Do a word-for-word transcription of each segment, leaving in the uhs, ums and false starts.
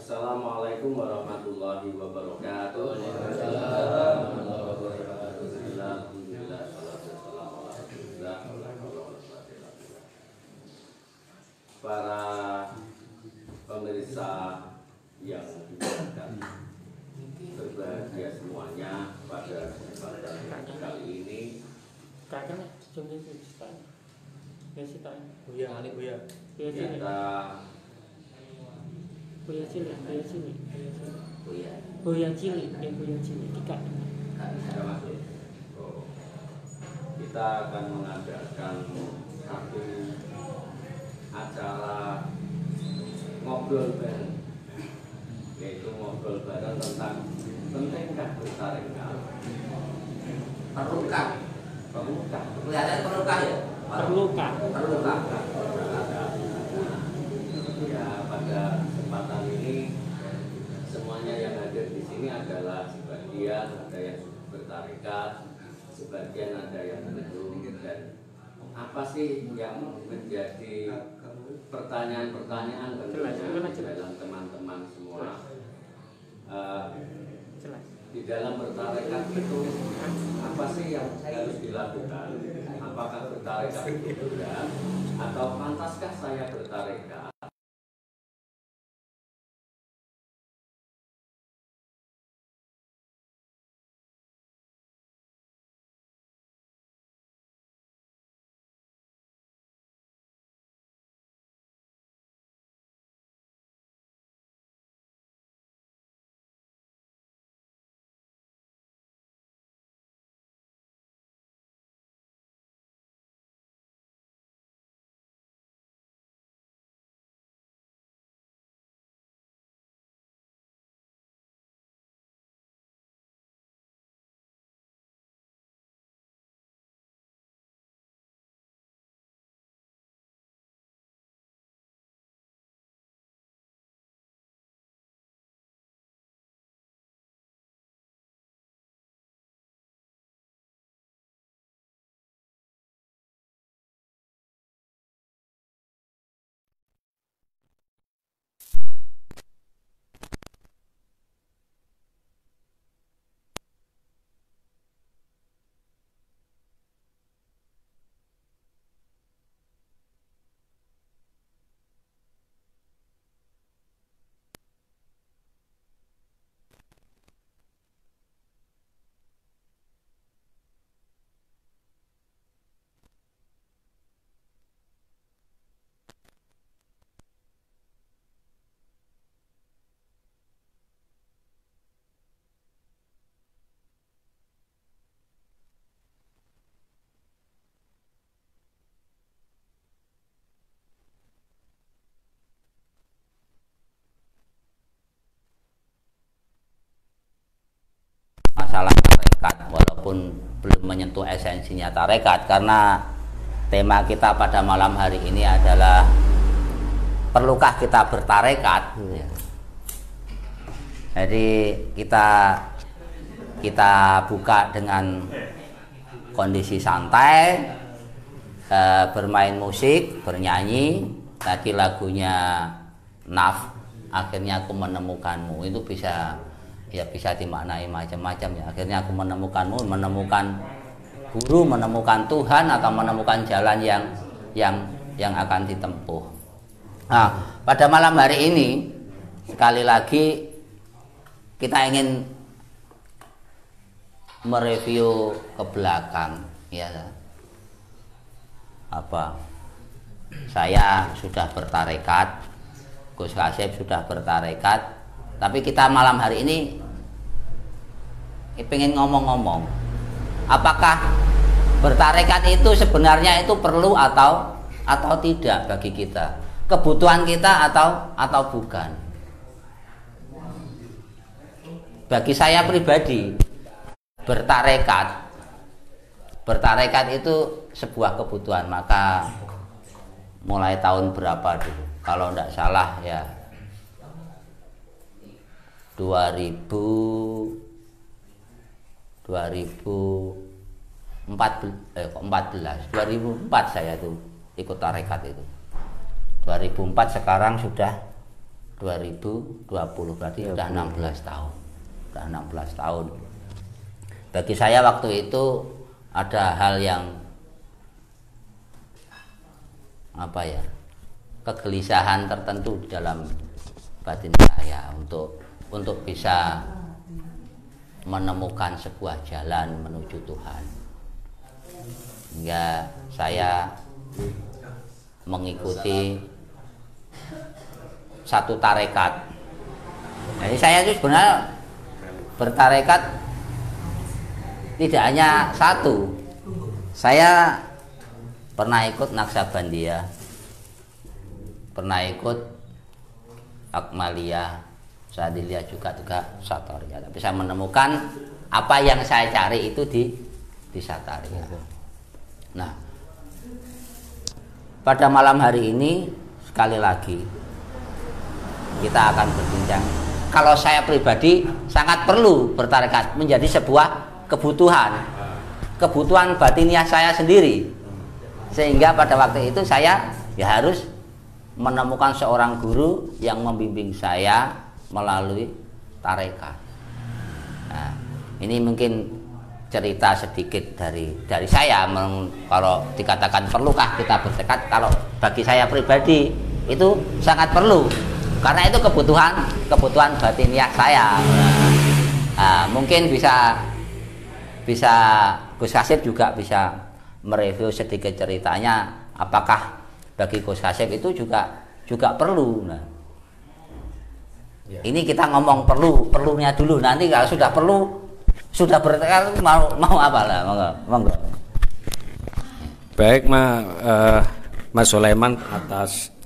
Assalamualaikum warahmatullahi wabarakatuh. Para pemirsa yang dimuliakan, berbahagia semuanya, pada kesempatan kali ini kita Buya cilik, buya cilik, buya cilik, buya cilik, ya buya cilik, tiga. Kita akan mengadakan satu acara ngobrol bareng, yaitu ngobrol bareng tentang pentingkah bertarekat. Perlukah? Perlukah? Kelihatan perlukah ya? Perlukah? Perlukah? Ya, pada kesempatan ini semuanya yang hadir di sini adalah sebagian ada yang bertarekat, sebagian ada yang belum. Dan apa sih yang menjadi pertanyaan-pertanyaan tentunya dalam teman-teman semua? Uh, di dalam bertarekat itu apa sih yang harus dilakukan? Apakah bertarekat itu berat atau pantaskah saya bertarekat? Masalah tarekat, walaupun belum menyentuh esensinya tarekat, karena tema kita pada malam hari ini adalah perlukah kita bertarekat. Jadi kita kita buka dengan kondisi santai, e, bermain musik, bernyanyi. Tadi lagunya Naf, akhirnya aku menemukanmu, itu bisa ya bisa dimaknai macam-macam ya. Akhirnya aku menemukanmu, menemukan guru, menemukan Tuhan, atau menemukan jalan yang yang yang akan ditempuh. Nah, pada malam hari ini sekali lagi kita ingin mereview ke belakang ya. Apa? Saya sudah bertarekat, Gus Kasep sudah bertarekat, tapi kita malam hari ini pengen ngomong-ngomong, apakah bertarekat itu sebenarnya itu perlu atau atau tidak bagi kita, kebutuhan kita atau atau bukan. Bagi saya pribadi, bertarekat bertarekat itu sebuah kebutuhan. Maka mulai tahun berapa dulu, kalau tidak salah ya dua ribu dua ribu empat belas dua ribu empat saya tuh ikut tarekat itu. dua ribu empat, sekarang sudah dua ribu dua puluh, berarti sudah enam belas tahun. Sudah enam belas tahun. Bagi saya waktu itu ada hal yang apa ya? Kegelisahan tertentu di dalam batin saya untuk untuk bisa menemukan sebuah jalan menuju Tuhan. Hingga saya mengikuti satu tarekat. Jadi saya itu sebenarnya bertarekat tidak hanya satu. Saya pernah ikut Naksabandia, pernah ikut Akmaliyah, Sadiliyah juga juga Satoriyah. Tapi saya menemukan apa yang saya cari itu di di Satoriyah. Nah, pada malam hari ini sekali lagi kita akan berbincang. Kalau saya pribadi sangat perlu bertarekat menjadi sebuah kebutuhan, kebutuhan batiniah saya sendiri. Sehingga pada waktu itu saya ya harus menemukan seorang guru yang membimbing saya melalui tarekat. Nah, ini mungkin cerita sedikit dari dari saya. Kalau dikatakan perlukah kita bertekad, kalau bagi saya pribadi itu sangat perlu, karena itu kebutuhan kebutuhan batiniah saya. Nah, mungkin bisa bisa Gus Kasib juga bisa mereview sedikit ceritanya, apakah bagi Gus Kasib itu juga juga perlu. Nah, ini kita ngomong perlu perlunya dulu, nanti kalau sudah perlu sudah bertekad mau mau apalah, monggo monggo. Baik, Ma, uh, Mas Sulaiman atas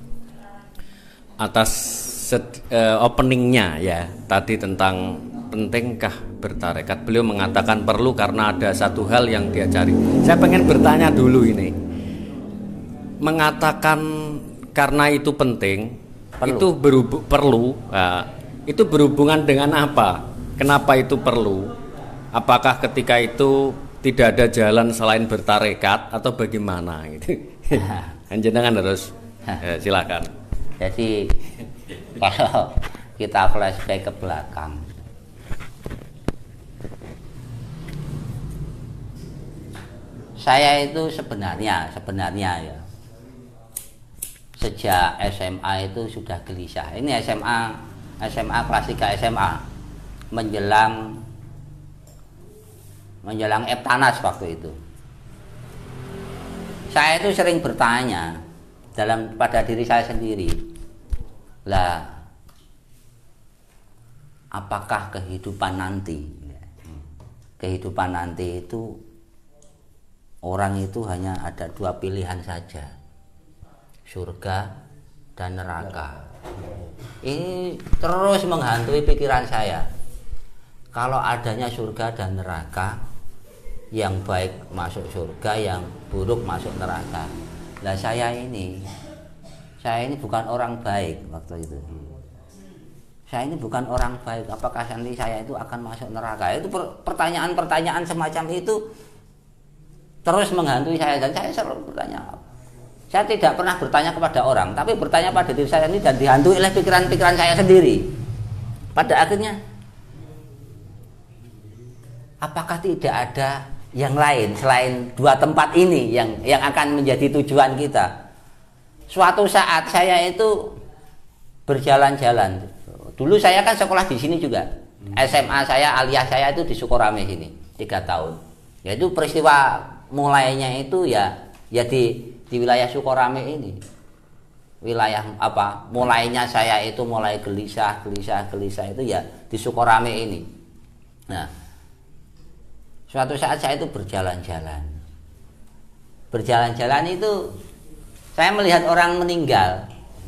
atas set, uh, openingnya ya tadi tentang pentingkah bertarekat. Beliau mengatakan perlu karena ada satu hal yang dia cari. Saya pengen bertanya dulu ini, mengatakan karena itu penting, perlu. itu berhubung perlu, nah, itu berhubungan dengan apa? Kenapa itu perlu? Apakah ketika itu tidak ada jalan selain bertarekat atau bagaimana? Gitu. Jenengan harus ya, silakan. Jadi kalau kita flashback ke belakang, saya itu sebenarnya sebenarnya ya sejak S M A itu sudah gelisah. Ini S M A S M A kelas tiga S M A menjelang menjelang Eptanas waktu itu. Saya itu sering bertanya dalam pada diri saya sendiri, lah apakah kehidupan nanti kehidupan nanti itu orang itu hanya ada dua pilihan saja, surga dan neraka. Ini terus menghantui pikiran saya. Kalau adanya surga dan neraka, yang baik masuk surga, yang buruk masuk neraka. Lah saya ini, saya ini bukan orang baik waktu itu. Saya ini bukan orang baik. Apakah nanti saya itu akan masuk neraka? Itu pertanyaan-pertanyaan semacam itu terus menghantui saya, dan saya selalu bertanya. Saya tidak pernah bertanya kepada orang, tapi bertanya pada diri saya ini dan dihantui oleh pikiran-pikiran saya sendiri. Pada akhirnya, apakah tidak ada yang lain selain dua tempat ini yang yang akan menjadi tujuan kita? Suatu saat saya itu berjalan-jalan. Dulu saya kan sekolah di sini juga. S M A saya, aliyah saya itu di Sukorame sini tiga tahun. Yaitu peristiwa mulainya itu ya ya di di wilayah Sukorame ini. Wilayah apa? Mulainya saya itu mulai gelisah, gelisah, gelisah itu ya di Sukorame ini. Nah, suatu saat saya itu berjalan-jalan. Berjalan-jalan itu saya melihat orang meninggal.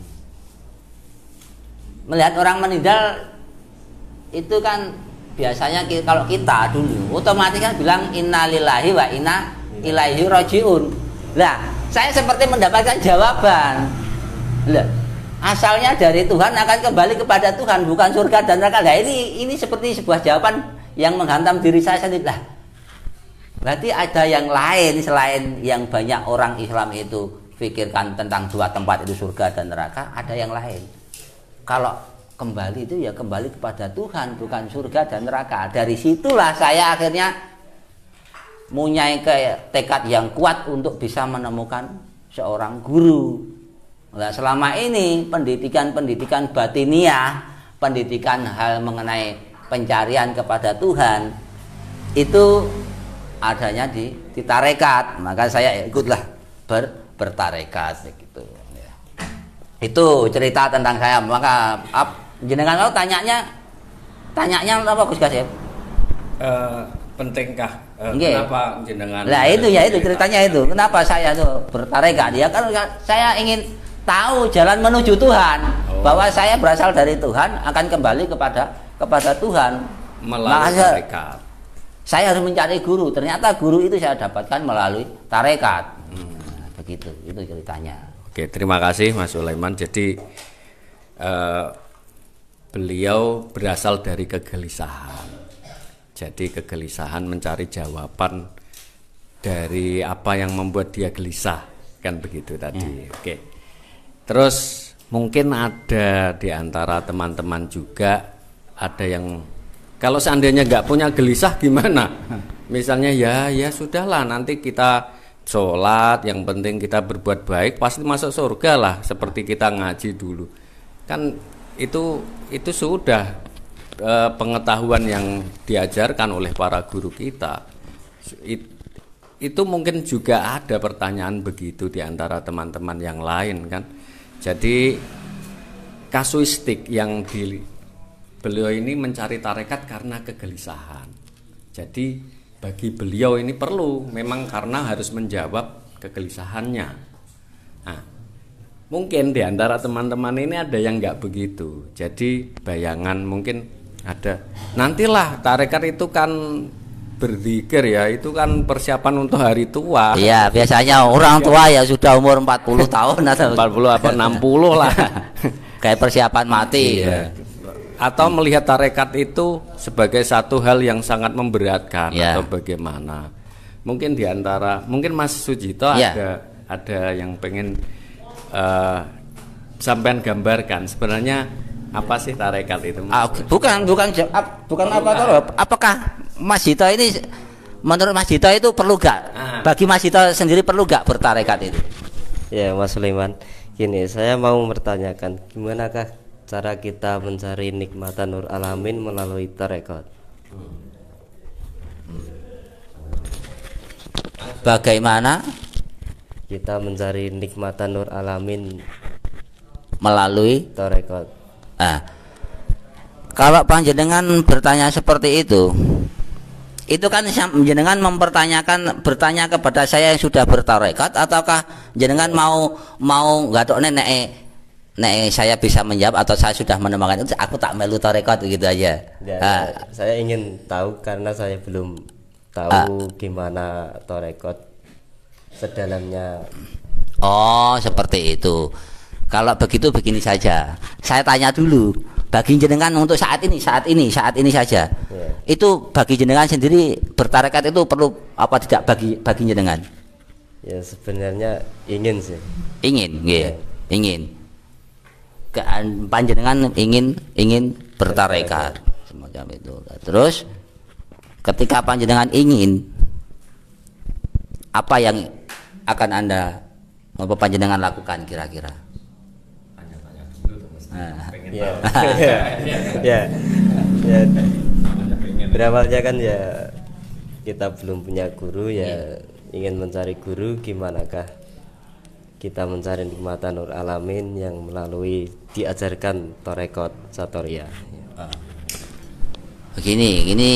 Melihat orang meninggal itu kan biasanya kalau kita dulu otomatis kan bilang innalillahi wa inna ilaihi rajiun. Lah, saya seperti mendapatkan jawaban. Lah, asalnya dari Tuhan akan kembali kepada Tuhan, bukan surga dan neraka. Nah, ini ini seperti sebuah jawaban yang menghantam diri saya sendiri. Lah, berarti ada yang lain selain yang banyak orang Islam itu pikirkan tentang dua tempat itu surga dan neraka, ada yang lain. kalau kembali itu ya kembali kepada Tuhan, bukan surga dan neraka. Dari situlah saya akhirnya mempunyai tekad yang kuat untuk bisa menemukan seorang guru. Nah, selama ini pendidikan-pendidikan batiniah, pendidikan hal mengenai pencarian kepada Tuhan itu adanya di, di tarekat. Maka saya ikutlah ber, bertarekat gitu. Ya. Itu cerita tentang saya. Maka ap, jenengan mau tanyanya, tanyanya apa Gus Kasep? Uh, pentingkah uh, okay. Kenapa jenengan? Lah itu ya itu ceritanya itu. Kenapa saya tuh bertarekat? Ya kan saya ingin tahu jalan menuju Tuhan. Oh. Bahwa saya berasal dari Tuhan, akan kembali kepada kepada Tuhan melalui tarekat. Saya harus mencari guru. Ternyata guru itu saya dapatkan melalui tarekat. Hmm. Nah, begitu, itu ceritanya. Oke, terima kasih Mas Sulaiman. Jadi uh, beliau berasal dari kegelisahan. Jadi kegelisahan mencari jawaban dari apa yang membuat dia gelisah, kan begitu tadi. Hmm. Oke. Terus mungkin ada di antara teman-teman juga ada yang kalau seandainya nggak punya gelisah gimana? Misalnya ya ya sudahlah, nanti kita sholat, yang penting kita berbuat baik pasti masuk surga lah, seperti kita ngaji dulu. Kan itu itu sudah eh, pengetahuan yang diajarkan oleh para guru kita. It, itu mungkin juga ada pertanyaan begitu di antara teman-teman yang lain kan. Jadi kasuistik yang di beliau ini mencari tarekat karena kegelisahan. Jadi bagi beliau ini perlu memang karena harus menjawab kegelisahannya. Nah, mungkin di antara teman-teman ini ada yang nggak begitu. Jadi bayangan mungkin ada. Nantilah tarekat itu kan berzikir ya, itu kan persiapan untuk hari tua. Iya, biasanya orang tua ya sudah umur empat puluh tahun atau empat puluh apa enam puluh lah. Kayak persiapan mati. Iya. Atau melihat tarekat itu sebagai satu hal yang sangat memberatkan ya. Atau bagaimana? Mungkin diantara, mungkin Mas Sujito ya. ada ada yang pengen uh, sampean gambarkan sebenarnya apa sih tarekat itu? Ah, bukan bukan bukan apa tahu. Apakah Mas Dito ini menurut Mas Dito itu perlu gak? Ah. Bagi Mas Dito sendiri perlu gak bertarekat itu? Ya Mas Sulaiman, gini saya mau bertanyakan gimanakah cara kita mencari nikmatan Nur Alamin melalui tarekat? Bagaimana kita mencari nikmatan Nur Alamin melalui tarekat? Nah, kalau panjenengan bertanya seperti itu, itu kan jenengan mempertanyakan bertanya kepada saya yang sudah bertarekat, ataukah jenengan mau mau nggak tahu nenek Nek saya bisa menjawab atau saya sudah menemukan itu, aku tak melu tarekat gitu aja. Ya, ah. Saya ingin tahu karena saya belum tahu ah. gimana tarekat sedalamnya. Oh, seperti itu. Kalau begitu begini saja. Saya tanya dulu, bagi jenengan untuk saat ini, saat ini, saat ini saja. Ya. Itu bagi jenengan sendiri bertarekat itu perlu apa tidak bagi bagi jenengan? Ya sebenarnya ingin sih. Ingin, ya. Ingin. Panjenengan ingin ingin bertarekat semacam itu. Terus ketika panjenengan ingin, apa yang akan Anda apa panjenengan lakukan kira-kira? Nah. Ya. ya. Ya. Berawalnya kan ya kita belum punya guru ya, ingin mencari guru, gimanakah kita mencari nikmatan Nur Alamin yang melalui diajarkan tarekat Satoria. Begini, ini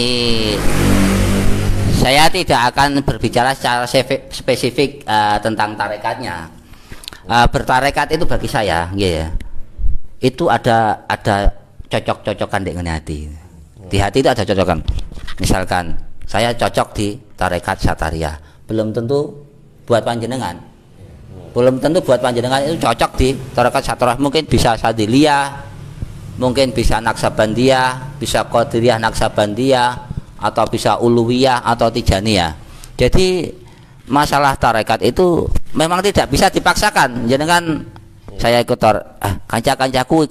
saya tidak akan berbicara secara spesifik uh, tentang tarekatnya. Uh, bertarekat itu bagi saya, ya, itu ada ada cocok-cocokan dengan hati. Di hati itu ada cocokan. Misalkan saya cocok di tarekat Sataria, belum tentu buat panjenengan. Belum tentu buat panjenengan itu cocok di tarekat Satorah. Mungkin bisa Sadiliyah, mungkin bisa Naksabandiyah, bisa Qadiriyah Naksabandiyah, atau bisa Uluwiyah atau Tijaniyah. Jadi masalah tarekat itu memang tidak bisa dipaksakan. Jenengan saya ikut tar, ah, kanca-kancaku ikut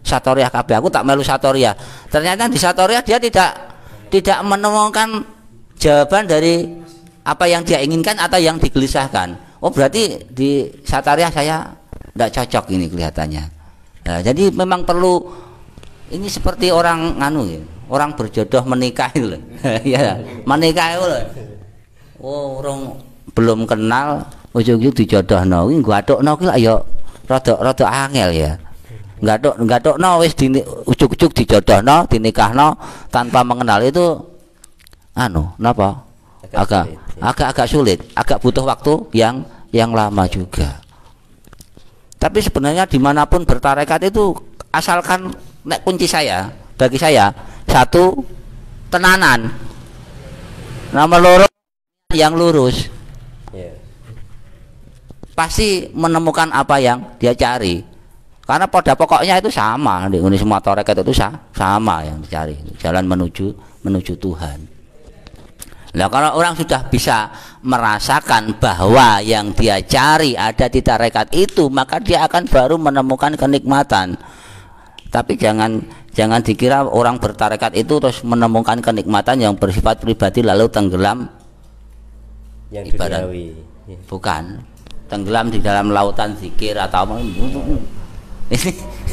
Satoriah kabeh, aku tak melu Satoriah. Ternyata di Satoriah dia tidak tidak menemukan jawaban dari apa yang dia inginkan atau yang digelisahkan. Oh berarti di Satoriah saya tidak cocok ini kelihatannya. Nah, jadi memang perlu ini seperti orang nganu ya, orang berjodoh menikah itu loh. Ya, menikah itu loh. Oh, orang belum kenal ujug-ujug dijodohno kuwi nggathukno kuwi lak ya rada-rada angel ya. Nggathuk nggathukno wis di ujug-ujug dijodohno, dinikahno tanpa mengenal itu anu napa? Agak agak-agak sulit, agak butuh waktu yang yang lama juga. Tapi sebenarnya dimanapun bertarekat itu asalkan nek kunci saya bagi saya satu tenanan, nomor loro yang lurus, yeah. Pasti menemukan apa yang dia cari karena pada pokoknya itu sama di semua tarekat itu sama yang dicari jalan menuju menuju Tuhan. Nah kalau orang sudah bisa merasakan bahwa yang dia cari ada di tarekat itu, maka dia akan baru menemukan kenikmatan. Tapi jangan jangan dikira orang bertarekat itu terus menemukan kenikmatan yang bersifat pribadi lalu tenggelam yang ibarat duniawi. Bukan tenggelam di dalam lautan zikir atau ini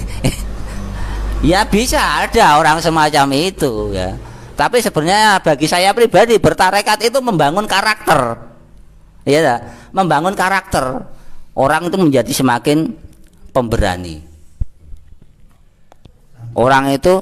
ya bisa ada orang semacam itu ya. Tapi sebenarnya bagi saya pribadi bertarekat itu membangun karakter, ya, membangun karakter. Orang itu menjadi semakin pemberani. Orang itu,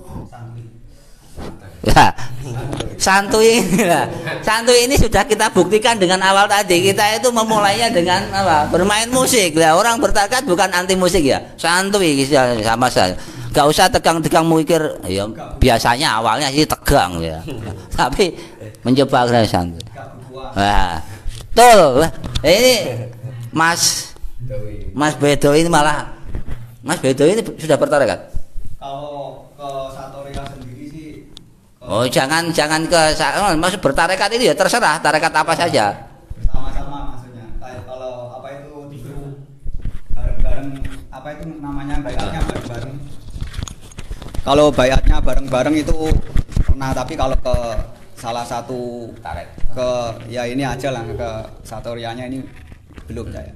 ya, santuy, ya. Santuy ini sudah kita buktikan dengan awal tadi. Kita itu memulainya dengan apa? Bermain musik. Ya. Orang bertarekat bukan anti musik ya, santuy sama saya. Gak usah tegang-tegang mikir, ya biasanya awalnya sih tegang ya, tapi mencoba santai. Nah, betul. Ini Mas Mas Bedo ini malah Mas Bedo ini sudah bertarekat. Kalau ke Satoriah sendiri sih. Oh jangan jangan ke maksud bertarekat itu ya terserah tarekat apa saja. Bersama-sama maksudnya. Kayak kalau apa itu tidur bareng-bareng apa itu namanya bayarnya bareng-bareng. Kalau bayatnya bareng-bareng itu pernah, tapi kalau ke salah satu Tarek ke ya ini aja lah ke Satorianya ini belum saya.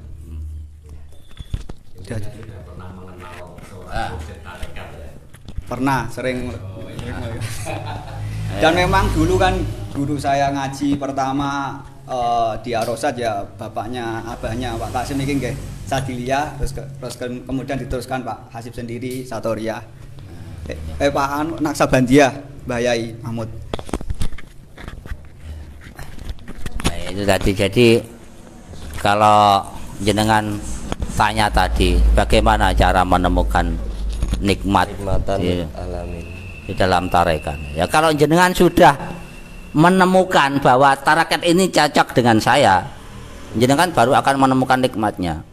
Sudah pernah mengenal Ah. tarekat ya. pernah sering. Dan memang dulu kan guru saya ngaji pertama uh, di Arosat ya bapaknya abahnya Pak Kasim ini nggih Sadilia terus ke, terus ke, kemudian diteruskan Pak Hasib sendiri Satoriah. Eh, eh Pak Anu Naksabandia, Mbah Yai Mahmud. Nah, itu tadi jadi kalau jenengan tanya tadi bagaimana cara menemukan nikmat Nikmatan di, alamin di dalam tarekat. Ya kalau jenengan sudah menemukan bahwa tarekat ini cocok dengan saya, jenengan baru akan menemukan nikmatnya.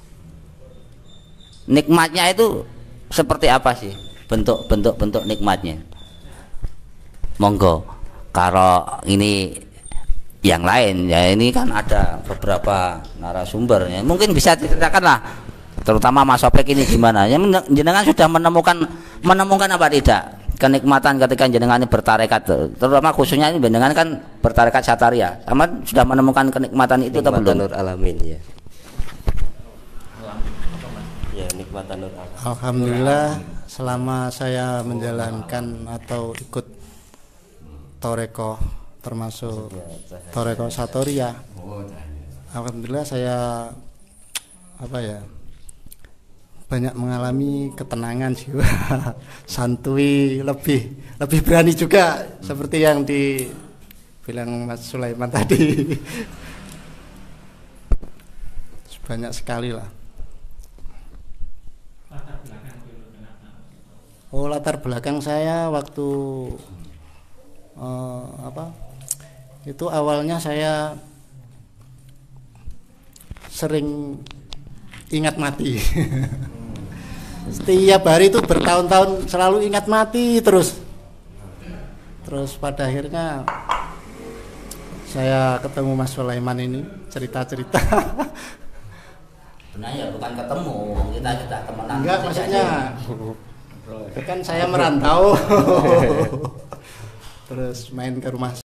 Nikmatnya itu seperti apa sih? Bentuk-bentuk bentuk nikmatnya. Monggo. Kalau ini yang lain ya ini kan ada beberapa narasumber ya. Mungkin bisa diceritakan lah, terutama Mas Opek ini gimana? Ya jenengan sudah menemukan menemukan apa tidak kenikmatan ketika jenengan ini bertarekat, terutama khususnya ini jenengan kan bertarekat Sataria, sama sudah menemukan kenikmatan itu atau belum? Nur alamin ya. Ya nikmatan nur alamin. Alhamdulillah selama saya menjalankan atau ikut Toreko termasuk Toreko Satoriah, alhamdulillah saya apa ya banyak mengalami ketenangan jiwa, santuy, lebih lebih berani juga seperti yang dibilang Mas Sulaiman tadi. Banyak sekali lah. Oh latar belakang saya waktu uh, apa itu awalnya saya sering ingat mati. Setiap hari itu bertahun-tahun selalu ingat mati terus. Terus pada akhirnya saya ketemu Mas Sulaiman ini cerita-cerita. Sebenarnya bukan ketemu, kita sudah temenan. Enggak maksudnya Kan saya merantau. Terus main ke rumah